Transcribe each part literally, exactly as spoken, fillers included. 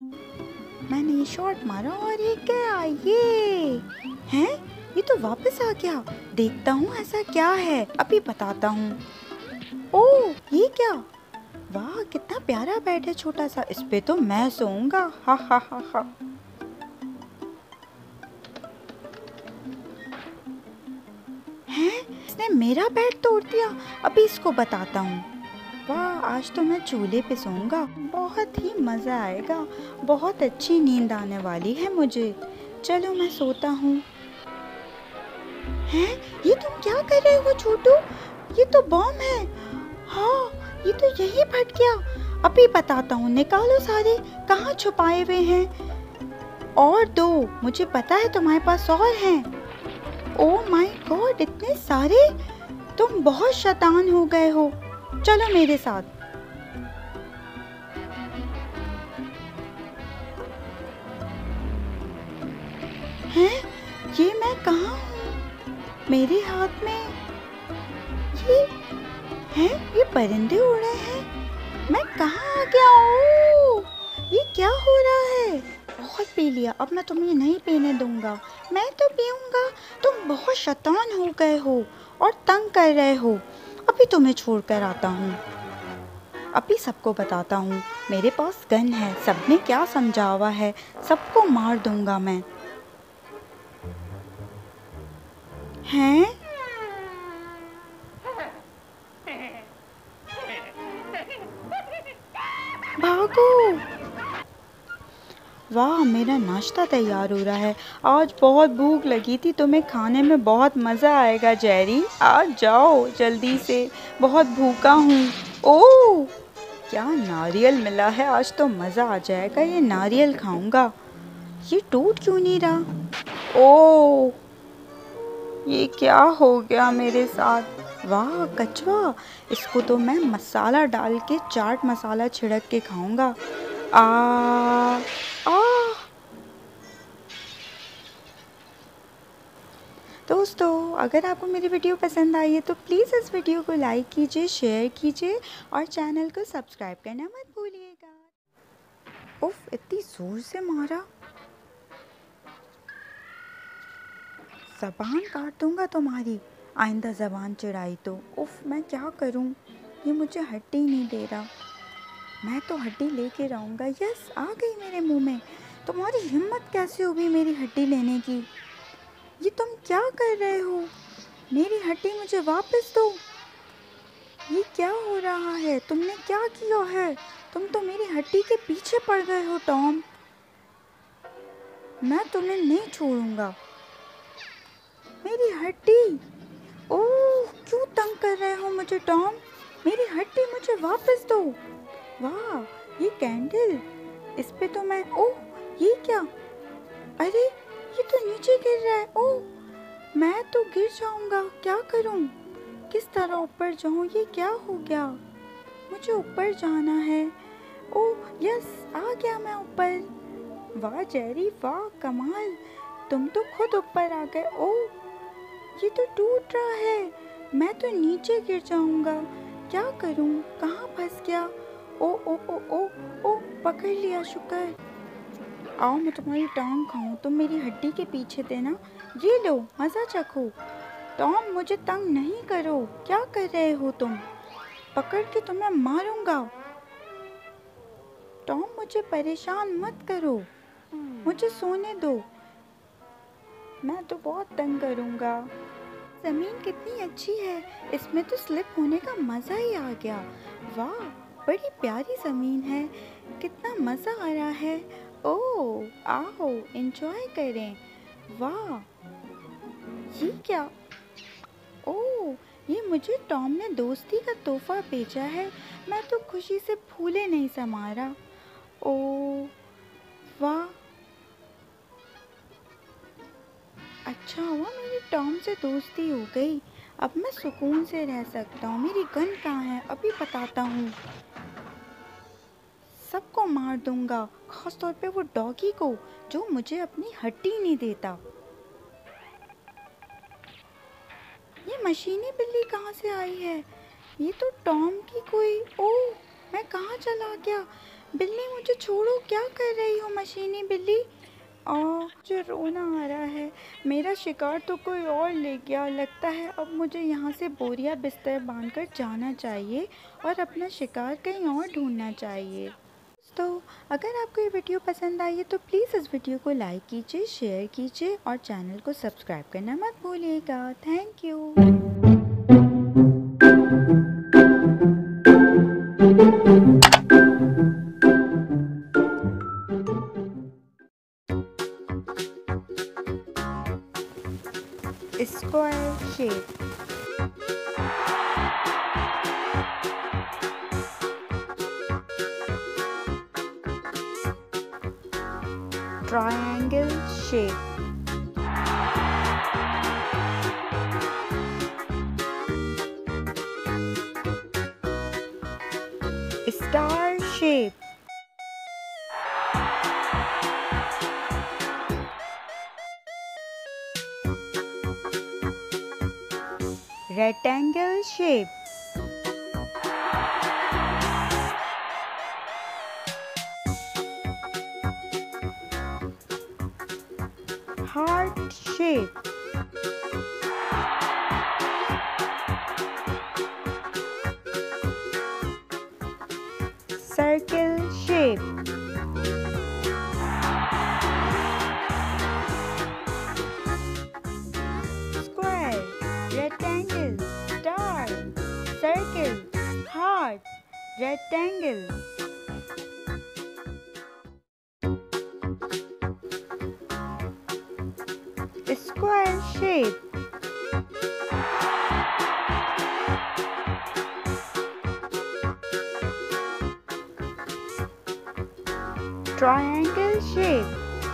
मैंने ये शॉट मारा और ये क्या, ये हैं? ये तो वापस आ गया। देखता हूँ ऐसा क्या है, अभी बताता हूँ। ओह, ये क्या? वाह, कितना प्यारा बेड है छोटा सा, इस पे तो मैं सोऊंगा। हा हा हा हा। हैं? इसने मेरा बेड तोड़ दिया, अभी इसको बताता हूँ। वाह, आज तो मैं चूल्हे पे सोऊंगा, बहुत ही मज़ा आएगा। बहुत अच्छी नींद आने वाली है मुझे। चलो मैं सोता हूँ। हैं? ये तुम क्या कर रहे हो छोटू? ये तो बॉम्ब है। हाँ, ये तो यही फट गया। अभी बताता हूँ, निकालो सारे, कहाँ छुपाए हुए हैं। और दो, मुझे पता है तुम्हारे पास और हैं। ओह माय गॉड, इतने सारे! तुम बहुत शैतान हो गए हो। चलो मेरे साथ। हैं? ये मैं कहाँ हूँ? मेरे हाथ में ये हैं? ये परिंदे उड़ रहे हैं। मैं कहाँ आ गया हूँ? ये क्या हो रहा है? बहुत पी लिया, अब मैं तुम्हें नहीं पीने दूंगा। मैं तो पीऊंगा। तुम बहुत शैतान हो गए हो और तंग कर रहे हो। अभी तुम्हें छोड़ कर आता हूँ। अभी सबको बताता हूँ, मेरे पास गन है। सबने क्या समझा हुआ है, सबको मार दूंगा मैं। हैं? भागो! वाह, मेरा नाश्ता तैयार हो रहा है। आज बहुत भूख लगी थी, तुम्हें खाने में बहुत मज़ा आएगा जेरी। आ जाओ जल्दी से, बहुत भूखा हूँ। ओह, क्या नारियल मिला है, आज तो मज़ा आ जाएगा। ये नारियल खाऊंगा। ये टूट क्यों नहीं रहा? ओह, ये क्या हो गया मेरे साथ? वाह कछुआ, इसको तो मैं मसाला डाल के, चाट मसाला छिड़क के खाऊंगा। आ आ दोस्तों, अगर आपको मेरी वीडियो पसंद आई है तो प्लीज़ इस वीडियो को लाइक कीजिए, शेयर कीजिए और चैनल को सब्सक्राइब करना मत भूलिएगा। उफ, इतनी ज़ोर से मारा, ज़बान काट दूंगा तुम्हारी, आइंदा ज़बान चिढ़ाई तो। उफ, मैं क्या करूं? ये मुझे हड्डी नहीं दे रहा। मैं तो हड्डी लेके रहूँगा। यस, आ गई मेरे मुंह में। तुम्हारी हिम्मत कैसे हुई मेरी हड्डी लेने की? ये तुम क्या कर रहे हो? मेरी हड्डी मुझे वापस दो। ये क्या हो रहा है? तुमने क्या किया है? तुम तो मेरी हड्डी के पीछे पड़ गए हो टॉम। मैं तुम्हें नहीं छोड़ूंगा। मेरी हड्डी! ओह, क्यों तंग कर रहे हो मुझे टॉम? मेरी हड्डी मुझे वापस दो। वाह, ये कैंडल, इस पे तो मैं, ओह, ये क्या? अरे, ये तो नीचे गिर रहा है। ओह, मैं तो गिर जाऊंगा। क्या करूं? किस तरह ऊपर जाऊं? ये क्या हो गया? मुझे ऊपर जाना है। ओह यस, आ गया मैं ऊपर। वाह जेरी, वाह कमाल, तुम तो खुद ऊपर आ गए। ओह, ये तो टूट रहा है। मैं तो नीचे गिर जाऊंगा। क्या करूं? कहाँ फंस गया? ओ ओ ओ ओ ओ, पकड़ लिया, शुक्र। आओ मैं तुम्हारी टांग खाऊं। तुम मेरी हड्डी के पीछे थे ना, ये लो, मज़ा चखो। टॉम, मुझे तंग नहीं करो। क्या कर रहे हो तुम? पकड़ के तुम्हें मारूंगा। टॉम, मुझे परेशान मत करो, मुझे सोने दो। मैं तो बहुत तंग करूंगा। ज़मीन कितनी अच्छी है, इसमें तो स्लिप होने का मज़ा ही आ गया। वाह, बड़ी प्यारी ज़मीन है, कितना मज़ा आ रहा है। ओह, आओ एंजॉय करें। वाह, ये क्या? ओह, ये मुझे टॉम ने दोस्ती का तोहफा भेजा है। मैं तो खुशी से फूले नहीं समा रहा। ओह वाह, अच्छा हुआ मेरी टॉम से दोस्ती हो गई। अब मैं सुकून से रह सकता हूँ। मेरी गन कहाँ है? अभी बताता हूँ। सबको मार दूंगा, खास तौर पे वो डॉगी को जो मुझे अपनी हड्डी नहीं देता। ये मशीनी बिल्ली कहाँ से आई है? ये तो टॉम की कोई, ओह, मैं कहाँ चला गया? बिल्ली मुझे छोड़ो, क्या कर रही हो मशीनी बिल्ली। आ, मुझे रोना आ रहा है। मेरा शिकार तो कोई और ले गया लगता है। अब मुझे यहाँ से बोरिया बिस्तर बांधकर जाना चाहिए और अपना शिकार कहीं और ढूंढना चाहिए। तो अगर आपको ये वीडियो पसंद आई है तो प्लीज़ इस वीडियो को लाइक कीजिए, शेयर कीजिए और चैनल को सब्सक्राइब करना मत भूलिएगा। Thank you. Square shape. Triangle shape. Star shape. Rectangle shape. Heart shape. Circle shape. Square, rectangle, star, circle, heart, rectangle. Square shape. Triangle shape.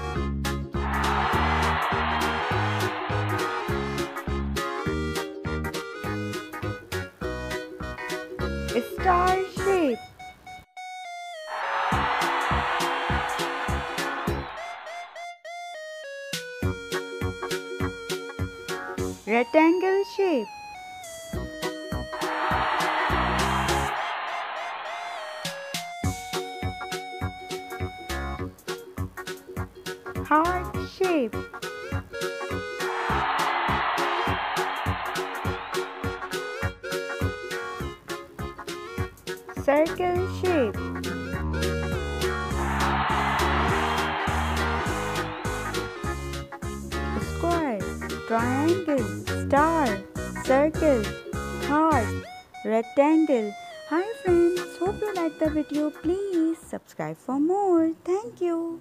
Star shape. Rectangle shape. Heart shape. Circle shape. Square, triangle, star, circle, heart, rectangle. Hi friends, hope you like the video. Please subscribe for more. Thank you.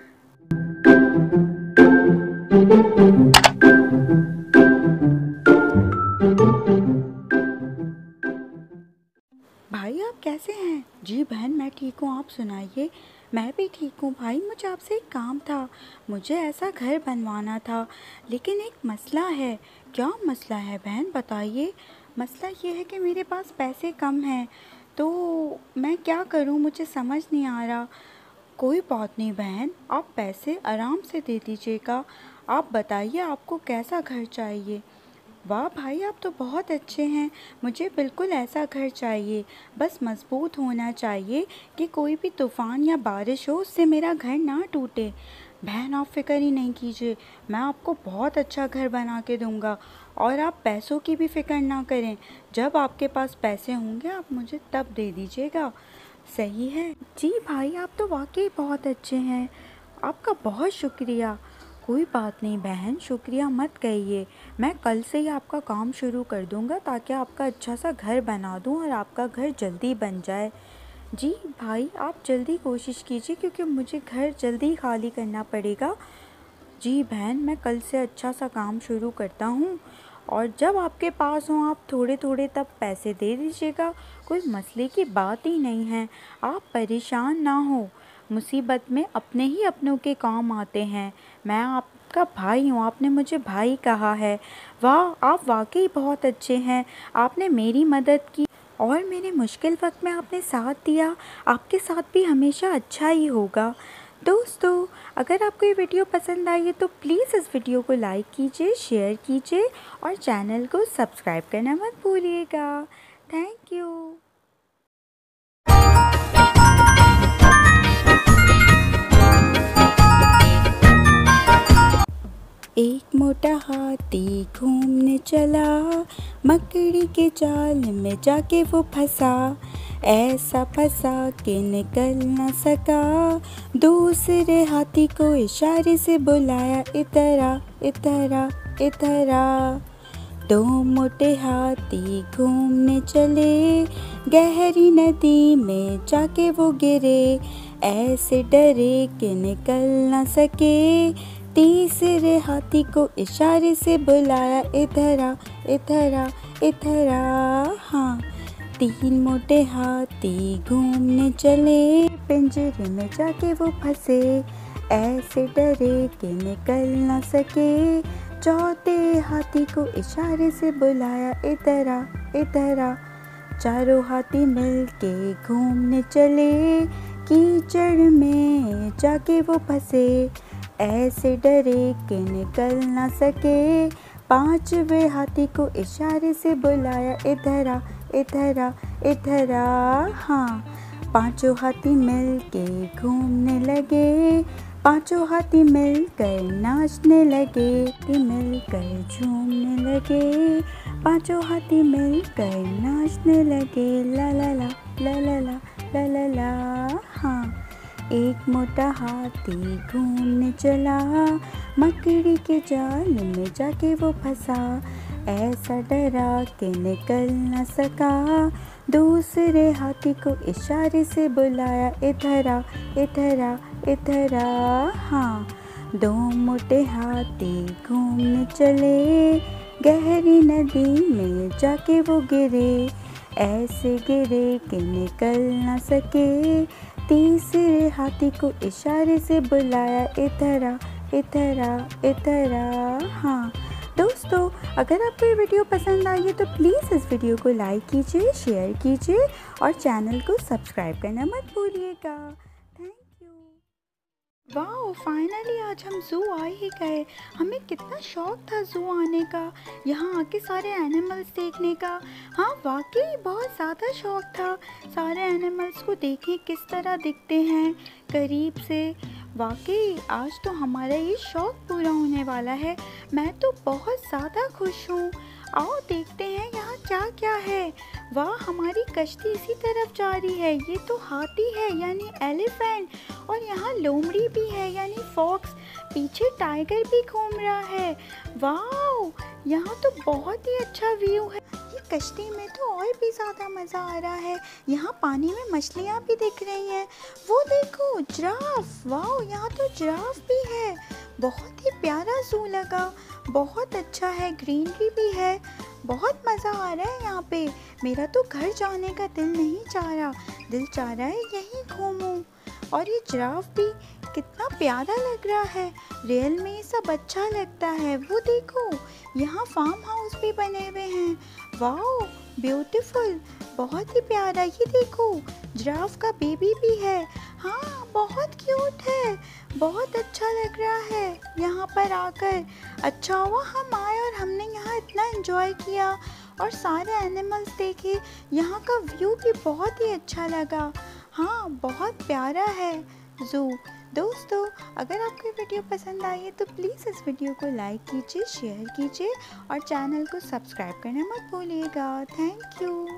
भाई आप कैसे हैं? जी बहन मैं ठीक हूँ, आप सुनाइए। मैं भी ठीक हूँ भाई। मुझे आपसे एक काम था, मुझे ऐसा घर बनवाना था, लेकिन एक मसला है। क्या मसला है बहन बताइए। मसला ये है कि मेरे पास पैसे कम हैं, तो मैं क्या करूँ मुझे समझ नहीं आ रहा। कोई बात नहीं बहन, आप पैसे आराम से दे दीजिएगा। आप बताइए आपको कैसा घर चाहिए। वाह भाई आप तो बहुत अच्छे हैं। मुझे बिल्कुल ऐसा घर चाहिए, बस मज़बूत होना चाहिए कि कोई भी तूफ़ान या बारिश हो उससे मेरा घर ना टूटे। बहन आप फ़िक्र ही नहीं कीजिए, मैं आपको बहुत अच्छा घर बना के दूंगा और आप पैसों की भी फ़िक्र ना करें। जब आपके पास पैसे होंगे आप मुझे तब दे दीजिएगा। सही है। जी भाई आप तो वाकई बहुत अच्छे हैं, आपका बहुत शुक्रिया। कोई बात नहीं बहन, शुक्रिया मत कहिए। मैं कल से ही आपका काम शुरू कर दूंगा ताकि आपका अच्छा सा घर बना दूं और आपका घर जल्दी बन जाए। जी भाई आप जल्दी कोशिश कीजिए क्योंकि मुझे घर जल्दी खाली करना पड़ेगा। जी बहन मैं कल से अच्छा सा काम शुरू करता हूँ और जब आपके पास हों आप थोड़े थोड़े तब पैसे दे दीजिएगा। कोई मसले की बात ही नहीं है, आप परेशान ना हो। मुसीबत में अपने ही अपनों के काम आते हैं। मैं आपका भाई हूँ, आपने मुझे भाई कहा है। वाह आप वाकई बहुत अच्छे हैं, आपने मेरी मदद की और मेरे मुश्किल वक्त में आपने साथ दिया। आपके साथ भी हमेशा अच्छा ही होगा। दोस्तों अगर आपको ये वीडियो पसंद आई है तो प्लीज़ इस वीडियो को लाइक कीजिए, शेयर कीजिए और चैनल को सब्सक्राइब करना मत भूलिएगा। Thank you. मोटा हाथी घूमने चला, मकड़ी के जाल में जाके वो फंसा। ऐसा फंसा कि निकल न सका, दूसरे हाथी को इशारे से बुलाया, इधर आ इधर आ इधर आ। दो मोटे हाथी घूमने चले, गहरी नदी में जाके वो गिरे। ऐसे डरे कि निकल न सके, तीसरे हाथी को इशारे से बुलाया, इधर आ इधर आ इधर आ। हाँ, तीन मोटे हाथी घूमने चले, पिंजरे में जाके वो फंसे। ऐसे डरे कि निकल न सके, चौथे हाथी को इशारे से बुलाया, इधर आ इधर आ। चारों हाथी मिलके घूमने चले, कीचड़ में जाके वो फंसे। ऐसे डरे कि निकल न सके, पांचवे हाथी को इशारे से बुलाया, इधर आ इधर आ इधर आ। हाँ, पांचों हाथी मिलके घूमने लगे, पांचों हाथी मिलकर नाचने लगे, मिलकर झूमने लगे, पांचों हाथी मिलकर नाचने लगे, ला ला ला ला ला ला ला ला ला। हाँ, एक मोटा हाथी घूमने चला, मकड़ी के जाल में जाके वो फंसा। ऐसा डरा कि निकल न सका, दूसरे हाथी को इशारे से बुलाया, इधर आ इधर आ इधर आ। हाँ, दो मोटे हाथी घूमने चले, गहरी नदी में जाके वो गिरे। ऐसे गिरे कि निकल न सके, तीसरे हाथी को इशारे से बुलाया, इधर आ इधर आ इधर आ। हाँ दोस्तों, अगर आपको ये वीडियो पसंद आई है तो प्लीज़ इस वीडियो को लाइक कीजिए, शेयर कीजिए और चैनल को सब्सक्राइब करना मत भूलिएगा। Thank you. वाह, फाइनली आज हम ज़ू आ ही गए। हमें कितना शौक था ज़ू आने का, यहाँ आके सारे एनिमल्स देखने का। हाँ वाकई बहुत ज़्यादा शौक था, सारे एनिमल्स को देखें किस तरह दिखते हैं करीब से। वाकई आज तो हमारा ये शौक पूरा होने वाला है। मैं तो बहुत ज़्यादा खुश हूँ। आओ देखते हैं यहाँ क्या क्या है। वाह, हमारी कश्ती इसी तरफ जा रही है। ये तो हाथी है यानी एलिफेंट, और यहाँ लोमड़ी भी है यानी फॉक्स। पीछे टाइगर भी घूम रहा है। वाह, यहाँ तो बहुत ही अच्छा व्यू है। ये कश्ती में तो और भी ज़्यादा मज़ा आ रहा है। यहाँ पानी में मछलियाँ भी दिख रही हैं। वो देखो जिराफ। वाह, यहाँ तो जिराफ भी है। बहुत ही प्यारा ज़ू लगा, बहुत अच्छा है, ग्रीनरी भी है। बहुत मज़ा आ रहा है यहाँ पे। मेरा तो घर जाने का दिल नहीं चाह रहा, दिल चाह रहा है यहीं घूमूं। और ये जिराफ भी कितना प्यारा लग रहा है। रियल में ये सब अच्छा लगता है। वो देखो, यहाँ फार्म हाउस भी बने हुए हैं। वाह, ब्यूटीफुल, बहुत ही प्यारा। ये देखो, जिराफ का बेबी भी है। हाँ, बहुत क्यूट है, बहुत अच्छा लग रहा है यहाँ पर आकर। अच्छा हुआ हम आए और हमने यहाँ इतना एंजॉय किया और सारे एनिमल्स देखे। यहाँ का व्यू भी बहुत ही अच्छा लगा। हाँ, बहुत प्यारा है ज़ू। दोस्तों, अगर आपको वीडियो पसंद आई है तो प्लीज़ इस वीडियो को लाइक कीजिए, शेयर कीजिए और चैनल को सब्सक्राइब करना मत भूलिएगा। Thank you.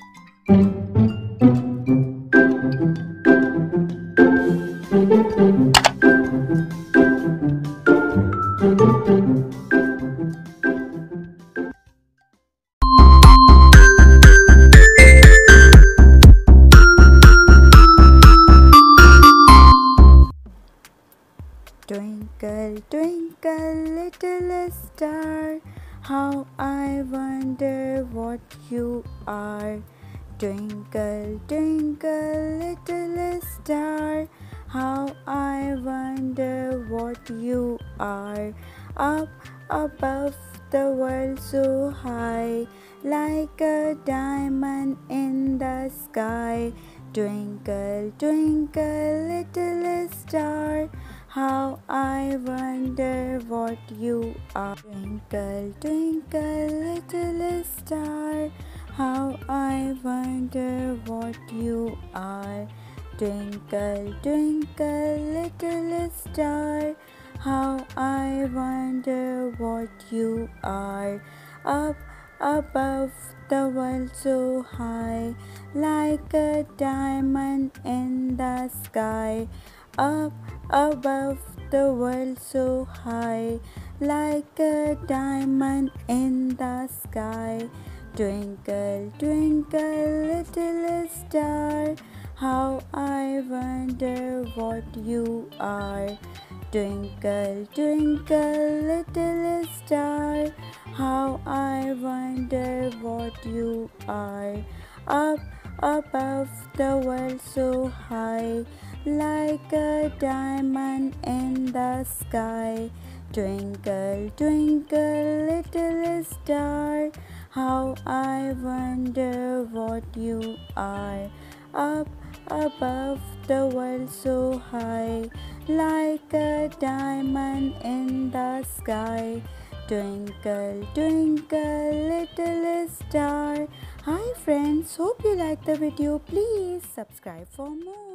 Twinkle, twinkle, little star, how I wonder what you are. Twinkle, twinkle, little star, how I wonder what you are. Up above the world so high, like a diamond in the sky. Twinkle, twinkle, little star, how I wonder what you are. Twinkle, twinkle, little star, how I wonder what you are. Twinkle, twinkle, little star, How I wonder what you are. Up above the world so high, like a diamond in the sky. Up above the world so high, like a diamond in the sky. Twinkle, twinkle, little star, how I wonder what you are. Twinkle, twinkle, little star, how I wonder what you are. Up above the world so high, like a diamond in the sky. Twinkle, twinkle, little star, how I wonder what you are. Up above the world so high, like a diamond in the sky. Twinkle, twinkle, little star. Hi friends, hope you like the video. Please subscribe for more.